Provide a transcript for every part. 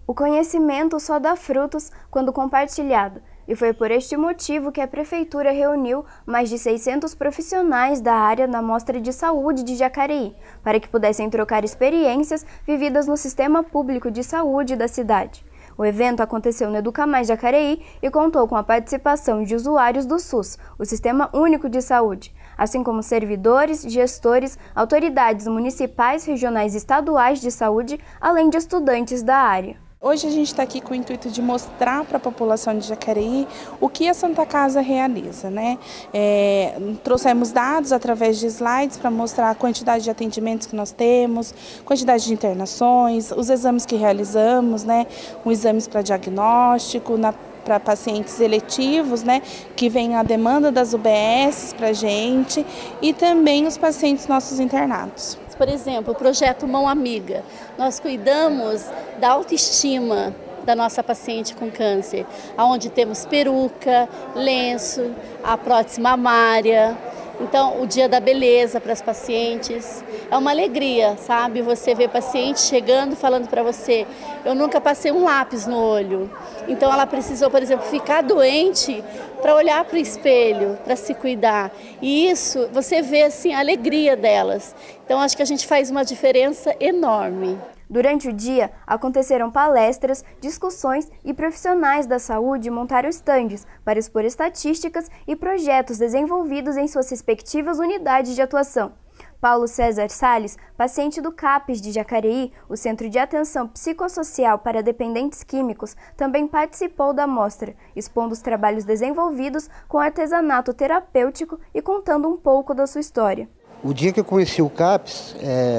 O conhecimento só dá frutos quando compartilhado, e foi por este motivo que a Prefeitura reuniu mais de 600 profissionais da área na Mostra de Saúde de Jacareí, para que pudessem trocar experiências vividas no sistema público de saúde da cidade. O evento aconteceu no Educamais Jacareí e contou com a participação de usuários do SUS, o Sistema Único de Saúde, assim como servidores, gestores, autoridades municipais, regionais e estaduais de saúde, além de estudantes da área. Hoje a gente está aqui com o intuito de mostrar para a população de Jacareí o que a Santa Casa realiza, né? Trouxemos dados através de slides para mostrar a quantidade de atendimentos que nós temos, quantidade de internações, os exames que realizamos, né? Exames para diagnóstico, para pacientes eletivos, né, que vem a demanda das UBS para a gente, e também os pacientes nossos internados. Por exemplo, o projeto Mão Amiga, nós cuidamos da autoestima da nossa paciente com câncer, onde temos peruca, lenço, a prótese mamária. Então, o dia da beleza para as pacientes, é uma alegria, sabe? Você vê paciente chegando falando para você, eu nunca passei um lápis no olho. Então, ela precisou, por exemplo, ficar doente para olhar para o espelho, para se cuidar. E isso, você vê assim, a alegria delas. Então, acho que a gente faz uma diferença enorme. Durante o dia, aconteceram palestras, discussões e profissionais da saúde montaram estandes para expor estatísticas e projetos desenvolvidos em suas respectivas unidades de atuação. Paulo César Salles, paciente do CAPES de Jacareí, o Centro de Atenção Psicossocial para Dependentes Químicos, também participou da mostra, expondo os trabalhos desenvolvidos com artesanato terapêutico e contando um pouco da sua história. O dia que eu conheci o CAPES,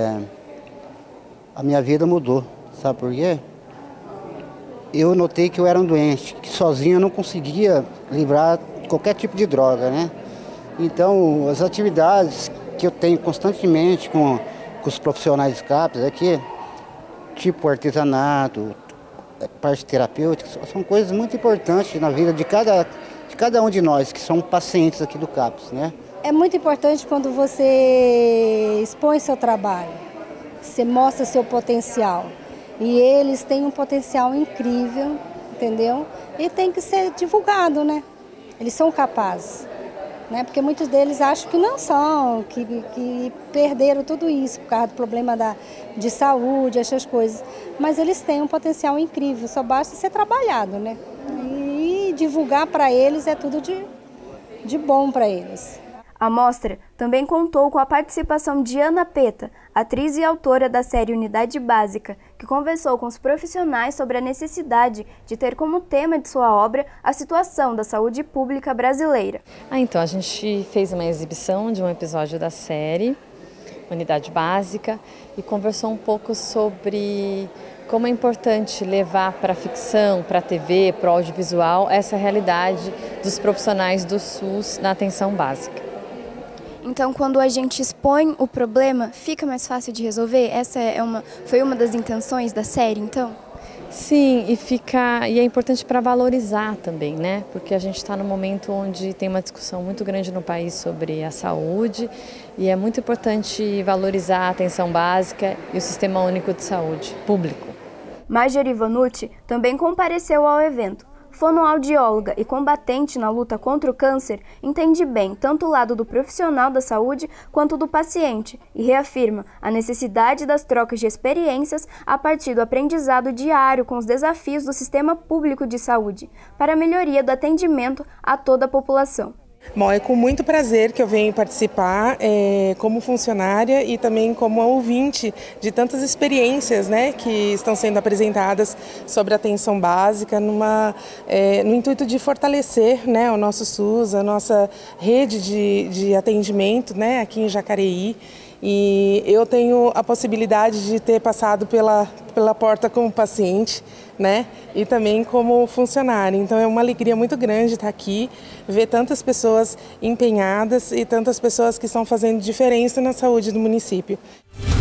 a minha vida mudou, sabe por quê? Eu notei que eu era um doente, que sozinho eu não conseguia livrar qualquer tipo de droga, né? Então, as atividades que eu tenho constantemente com os profissionais de CAPES aqui, tipo artesanato, parte terapêutica, são coisas muito importantes na vida de cada um de nós, que são pacientes aqui do CAPES, né? É muito importante quando você expõe seu trabalho. Você mostra seu potencial. E eles têm um potencial incrível, entendeu? E tem que ser divulgado, né? Eles são capazes, né? Porque muitos deles acham que não são, que perderam tudo isso por causa do problema de saúde, essas coisas. Mas eles têm um potencial incrível, só basta ser trabalhado, né? E divulgar para eles é tudo de bom para eles. A mostra também contou com a participação de Ana Peta, atriz e autora da série Unidade Básica, que conversou com os profissionais sobre a necessidade de ter como tema de sua obra a situação da saúde pública brasileira. Então, a gente fez uma exibição de um episódio da série Unidade Básica e conversou um pouco sobre como é importante levar para a ficção, para a TV, para o audiovisual, essa realidade dos profissionais do SUS na atenção básica. Então, quando a gente expõe o problema, fica mais fácil de resolver? Essa foi uma das intenções da série, então? Sim, e é importante para valorizar também, né? Porque a gente está num momento onde tem uma discussão muito grande no país sobre a saúde e é muito importante valorizar a atenção básica e o Sistema Único de Saúde público. Marjorie Vanucci também compareceu ao evento. Fonoaudióloga e combatente na luta contra o câncer, entende bem tanto o lado do profissional da saúde quanto do paciente e reafirma a necessidade das trocas de experiências a partir do aprendizado diário com os desafios do sistema público de saúde para a melhoria do atendimento a toda a população. Bom, é com muito prazer que eu venho participar como funcionária e também como ouvinte de tantas experiências, né, que estão sendo apresentadas sobre a atenção básica no intuito de fortalecer, né, o nosso SUS, a nossa rede de atendimento, né, aqui em Jacareí. E eu tenho a possibilidade de ter passado pela porta como paciente, né? E também como funcionária. Então é uma alegria muito grande estar aqui, ver tantas pessoas empenhadas e tantas pessoas que estão fazendo diferença na saúde do município.